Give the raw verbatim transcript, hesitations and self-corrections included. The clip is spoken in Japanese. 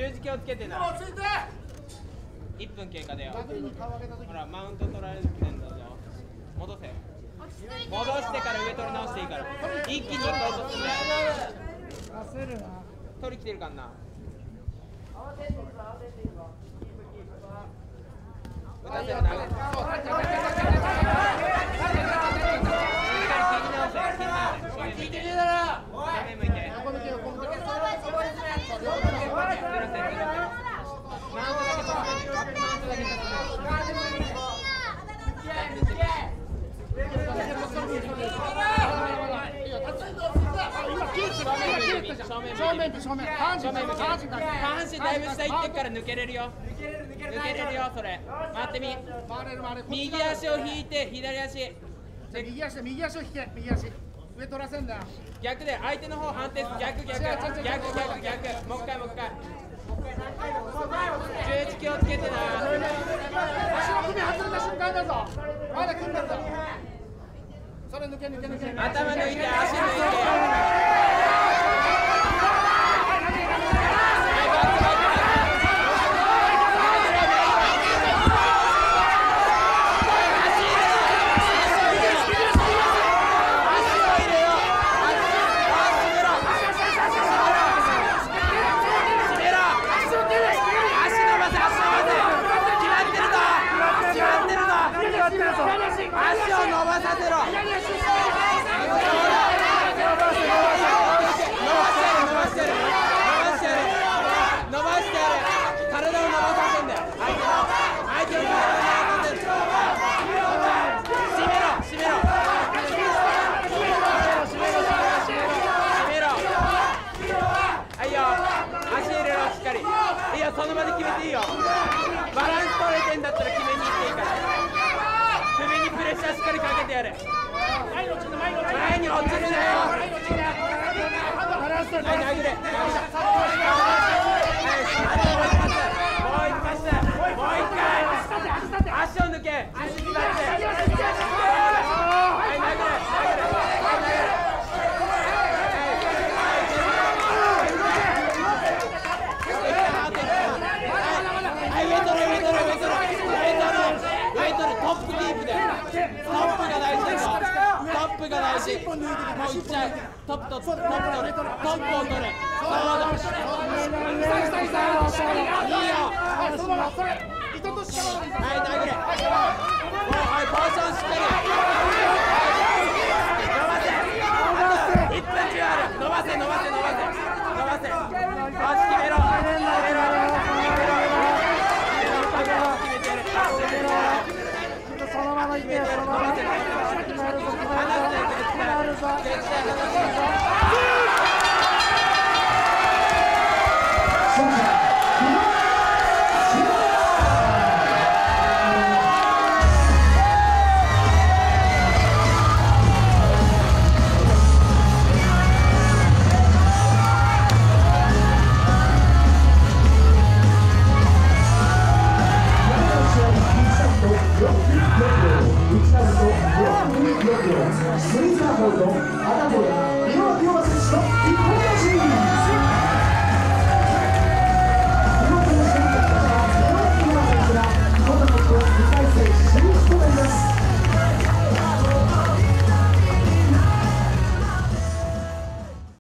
十字気をつけてな。いっぷん経過だよ。ほらマウント取られてんだぞ。戻せ。戻してから上取り直していいから。一気にいっかい落とすんだよ。取り来てるかんな。打たせるな。聞いてねえだろ。正面向いて。マウントだけ取って。マウントだけ取って。正面正面。下半身だいぶ下行ってから抜けれるよ。抜けれるよそれ。回ってみ。右足を引いて左足。 右足右足を引け右足。上取らせんだよ。 逆で相手の方反転する。逆逆逆逆逆。もう一回もう一回。十字気をつけてな。 足の首外れた瞬間だぞ。まだ組んだぞ。それ抜け抜け抜け。 頭抜いて足抜いて。その場で決めていいよ。バランス取れてんだったら決めに行っていいから。首にプレッシャーしっかりかけてやる。前に落ちるなよ。バランス取れ。はい、殴れ。もう一発。もう一回。足を抜け。足決まって。はい、殴れ。殴れ。トップキープで。トップが大事だぞ。トップが大事。もういっちゃう。トップとトップ取る。トップを取る。そうだ。いいよ。はい、投げれ。はい、ポーションしっかり。